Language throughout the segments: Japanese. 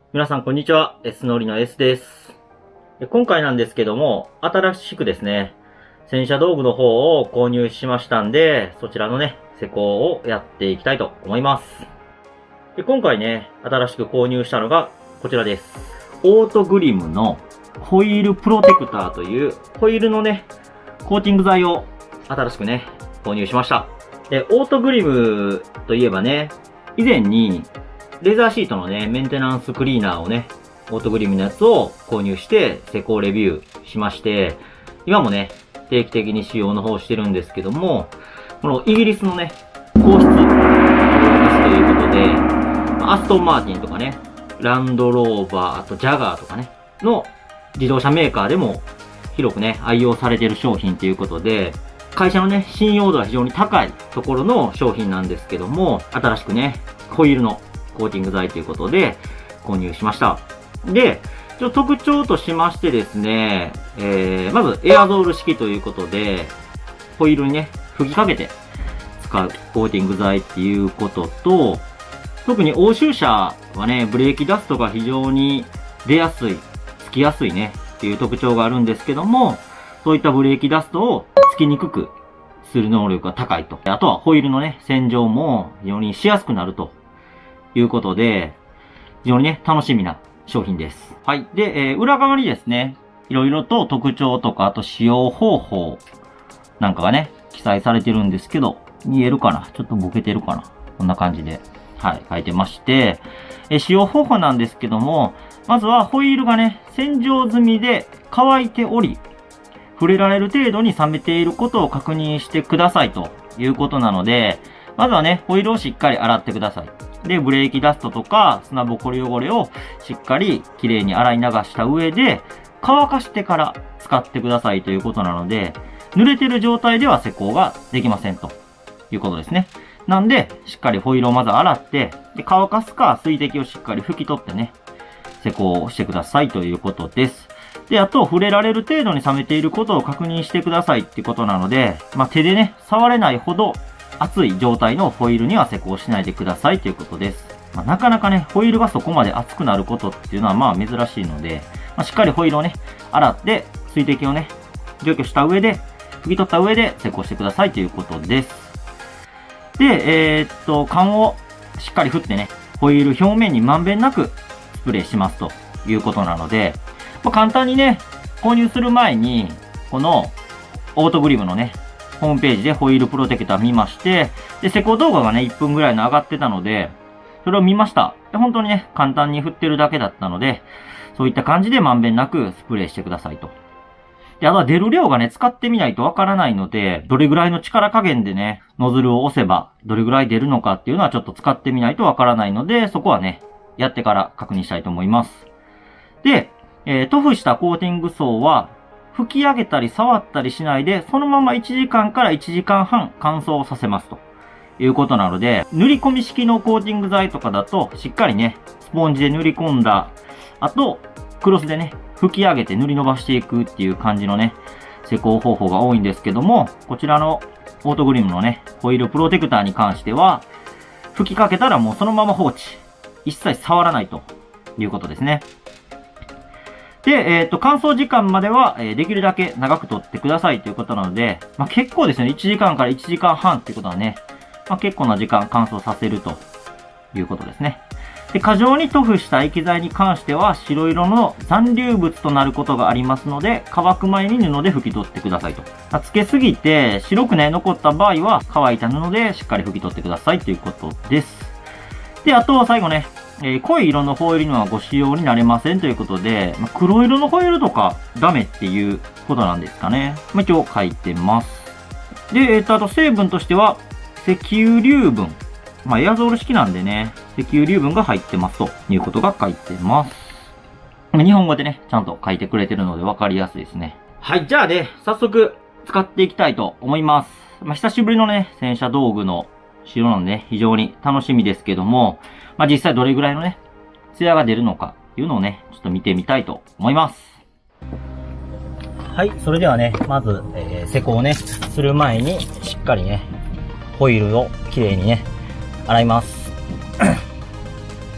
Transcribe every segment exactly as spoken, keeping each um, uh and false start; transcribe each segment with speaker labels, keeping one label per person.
Speaker 1: 皆さんこんにちは。S のりの S です。今回なんですけども、新しくですね、洗車道具の方を購入しましたんで、そちらのね、施工をやっていきたいと思います。で今回ね、新しく購入したのがこちらです。オートグリムのホイールプロテクターというホイールのね、コーティング剤を新しくね、購入しました。で、オートグリムといえばね、以前にレザーシートのね、メンテナンスクリーナーをね、オートグリムのやつを購入して施工レビューしまして、今もね、定期的に使用の方をしてるんですけども、このイギリスのね、皇室ということで、アストンマーティンとかね、ランドローバー、あとジャガーとかね、の自動車メーカーでも広くね、愛用されている商品ということで、会社のね、信用度は非常に高いところの商品なんですけども、新しくね、ホイールのコーティング剤ということで購入しました。で、ちょっと特徴としましてですね、えー、まずエアゾール式ということで、ホイールにね、吹きかけて使うコーティング剤っていうことと、特に欧州車はね、ブレーキダストが非常に出やすい、つきやすいね、っていう特徴があるんですけども、そういったブレーキダストをつきにくくする能力が高いと。あとはホイールのね、洗浄も非常にしやすくなるということで、非常にね、楽しみな商品です。はい。で、えー、裏側にですね、いろいろと特徴とか、あと使用方法なんかがね、記載されてるんですけど、見えるかな？ちょっとボケてるかな？こんな感じで、はい、書いてまして、えー、使用方法なんですけども、まずはホイールがね、洗浄済みで乾いており、触れられる程度に冷めていることを確認してくださいということなので、まずはね、ホイールをしっかり洗ってください。で、ブレーキダストとか砂ぼこり汚れをしっかりきれいに洗い流した上で、乾かしてから使ってくださいということなので、濡れてる状態では施工ができませんということですね。なんで、しっかりホイールをまず洗って、で乾かすか水滴をしっかり拭き取ってね、施工をしてくださいということです。で、あと、触れられる程度に冷めていることを確認してくださいってことなので、まあ、手でね、触れないほど熱い状態のホイールには施工しないでくださいということです。まあ、なかなかね、ホイールがそこまで熱くなることっていうのはまあ珍しいので、まあ、しっかりホイールをね、洗って、水滴をね、除去した上で、拭き取った上で施工してくださいということです。で、えー、っと、缶をしっかり振ってね、ホイール表面にまんべんなくスプレーしますということなので、まあ、簡単にね、購入する前に、このオートグリムのね、ホームページでホイールプロテクター見まして、で、施工動画がね、いっぷんぐらいの上がってたので、それを見ました。で、本当にね、簡単に振ってるだけだったので、そういった感じでまんべんなくスプレーしてくださいと。で、あとは出る量がね、使ってみないとわからないので、どれぐらいの力加減でね、ノズルを押せば、どれぐらい出るのかっていうのはちょっと使ってみないとわからないので、そこはね、やってから確認したいと思います。で、えー、塗布したコーティング層は、拭き上げたり触ったりしないで、そのままいちじかんからいちじかんはん乾燥させますということなので、塗り込み式のコーティング剤とかだと、しっかりね、スポンジで塗り込んだ後、クロスでね、拭き上げて塗り伸ばしていくっていう感じのね、施工方法が多いんですけども、こちらのオートグリムのね、ホイールプロテクターに関しては、拭きかけたらもうそのまま放置。一切触らないということですね。で、えっと、乾燥時間までは、えー、できるだけ長く取ってくださいということなので、まあ、結構ですね、いちじかんからいちじかんはんっていうことはね、まあ、結構な時間乾燥させるということですね。で、過剰に塗布した液剤に関しては、白色の残留物となることがありますので、乾く前に布で拭き取ってくださいと。つけすぎて白くね、残った場合は、乾いた布でしっかり拭き取ってくださいということです。で、あとは最後ね、えー、濃い色のホイールにはご使用になれませんということで、まあ、黒色のホイールとかダメっていうことなんですかね。まあ、一応書いてます。で、えっと、あと成分としては、石油粒分。まあ、エアゾール式なんでね、石油粒分が入ってますということが書いてます。日本語でね、ちゃんと書いてくれてるので分かりやすいですね。はい、じゃあね、早速使っていきたいと思います。まあ、久しぶりのね、洗車道具の使用なので、ね、非常に楽しみですけども、まあ、実際どれぐらいのね、ツヤが出るのかっていうのをね、ちょっと見てみたいと思います。はい、それではね、まず、えー、施工をね、する前に、しっかりね、ホイールをきれいにね、洗います。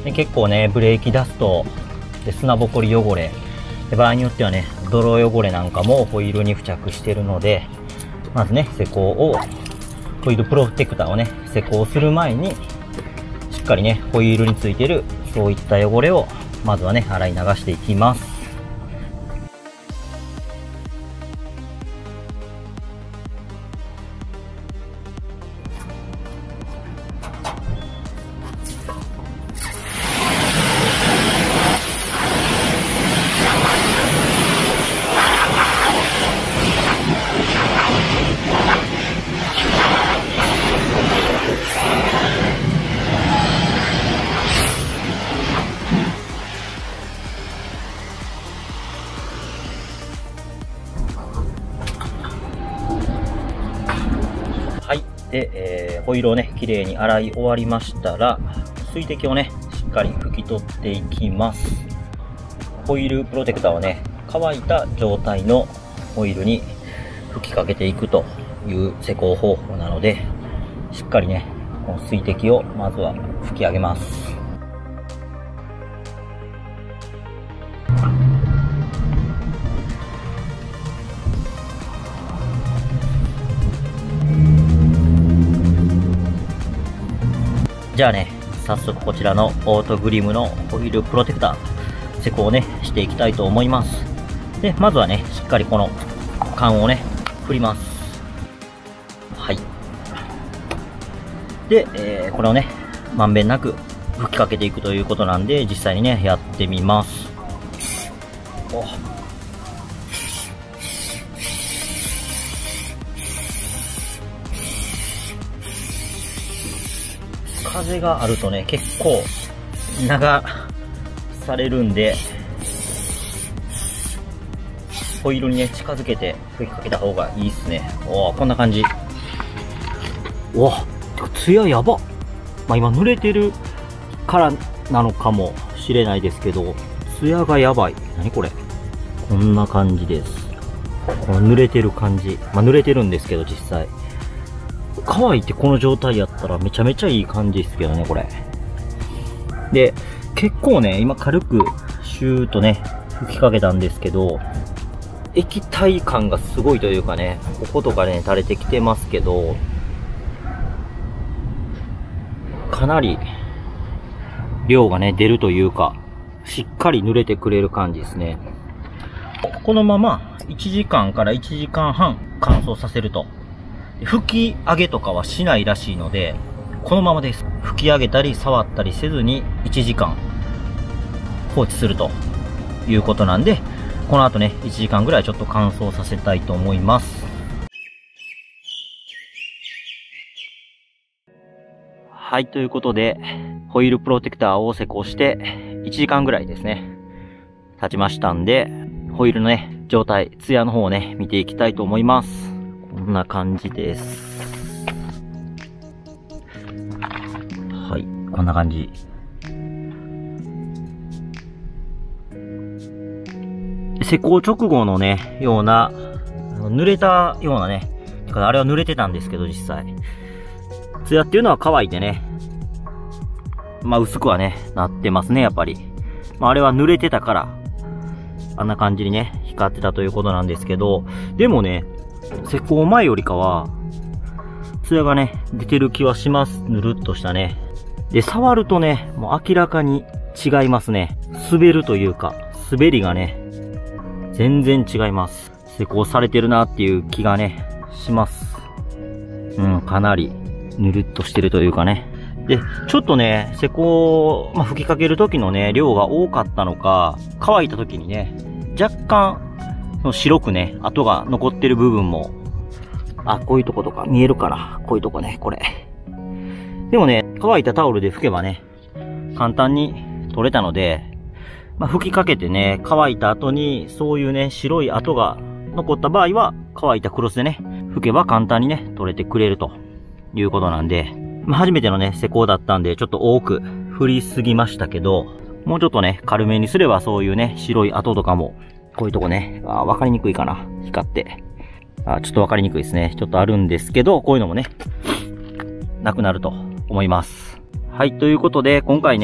Speaker 1: で結構ね、ブレーキダスト、で砂ぼこり汚れ、で場合によってはね、泥汚れなんかもホイールに付着してるので、まずね、施工を、ホイールプロテクターをね、施工する前に、しっかりね、ホイールについてる、そういった汚れを、まずはね、洗い流していきます。はい。で、えー、ホイールをね、綺麗に洗い終わりましたら、水滴をね、しっかり拭き取っていきます。ホイールプロテクターをね、乾いた状態のホイールに吹きかけていくという施工方法なので、しっかりね、この水滴をまずは吹き上げます。じゃあね、早速こちらのオートグリムのホイールプロテクター、施工をね、していきたいと思います。で、まずはね、しっかりこの缶をね、振ります。はい。で、えー、これをね、まんべんなく吹きかけていくということなんで、実際にね、やってみます。お風があるとね、結構流されるんで、ホイールにね、近づけて吹きかけた方がいいっすね。おー、こんな感じ。おー、ツヤやば。まあ今濡れてるからなのかもしれないですけど、ツヤがやばい。何これ。こんな感じです。この濡れてる感じ。まあ濡れてるんですけど、実際。乾いてこの状態やったらめちゃめちゃいい感じですけどね、これ。で、結構ね、今軽くシューッとね、吹きかけたんですけど、液体感がすごいというかね、こことかね、垂れてきてますけど、かなり量がね、出るというか、しっかり濡れてくれる感じですね。このままいちじかんからいちじかんはん乾燥させると。吹き上げとかはしないらしいので、このままです。吹き上げたり触ったりせずにいちじかん放置するということなんで、この後ね、いちじかんぐらいちょっと乾燥させたいと思います。はい、ということで、ホイールプロテクターを施工していちじかんぐらいですね、経ちましたんで、ホイールのね、状態、ツヤの方をね、見ていきたいと思います。こんな感じです。はい、こんな感じ。施工直後のね、ような、濡れたようなね、てかあれは濡れてたんですけど、実際。ツヤっていうのは乾いてね、まあ薄くはね、なってますね、やっぱり。まああれは濡れてたから、あんな感じにね、光ってたということなんですけど、でもね、施工前よりかは、ツヤがね、出てる気はします。ぬるっとしたね。で、触るとね、もう明らかに違いますね。滑るというか、滑りがね、全然違います。施工されてるなっていう気がね、します。うん、かなり、ぬるっとしてるというかね。で、ちょっとね、施工、まあ、吹きかける時のね、量が多かったのか、乾いた時にね、若干、その白くね、跡が残ってる部分も、あ、こういうとことか見えるから、こういうとこね、これ。でもね、乾いたタオルで拭けばね、簡単に取れたので、まあ、吹きかけてね、乾いた後に、そういうね、白い跡が残った場合は、乾いたクロスでね、拭けば簡単にね、取れてくれるということなんで、まあ、初めてのね、施工だったんで、ちょっと多く振りすぎましたけど、もうちょっとね、軽めにすればそういうね、白い跡とかも、こういうとこね、あ、わかりにくいかな、光って。あ、ちょっとわかりにくいですね。ちょっとあるんですけど、こういうのもね、なくなると思います。はい、ということで、今回ね、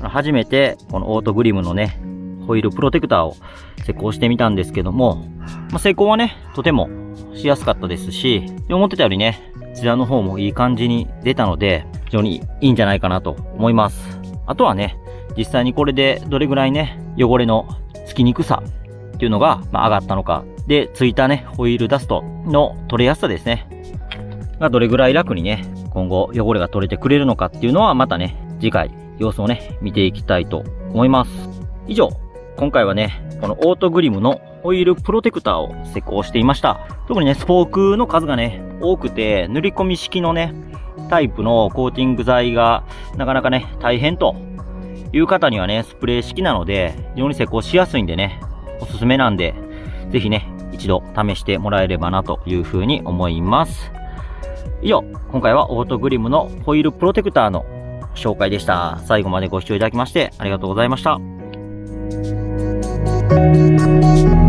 Speaker 1: 初めてこのオートグリムのね、ホイールプロテクターを施工してみたんですけども、まあ、施工はね、とてもしやすかったですし、思ってたよりね、ツヤの方もいい感じに出たので、非常にいいんじゃないかなと思います。あとはね、実際にこれでどれぐらいね、汚れのつきにくさっていうのが上がったのか、で、ついたね、ホイールダストの取れやすさですね。がどれぐらい楽にね、今後汚れが取れてくれるのかっていうのはまたね、次回様子をね、見ていきたいと思います。以上、今回はね、このオートグリムのホイールプロテクターを施工していました。特にね、スポークの数がね、多くて、塗り込み式のね、タイプのコーティング剤がなかなかね、大変という方にはね、スプレー式なので、非常に施工しやすいんでね、おすすめなんで、ぜひね、一度試してもらえればなというふうに思います。以上、今回はオートグリムのホイールプロテクターの紹介でした。最後までご視聴いただきましてありがとうございました。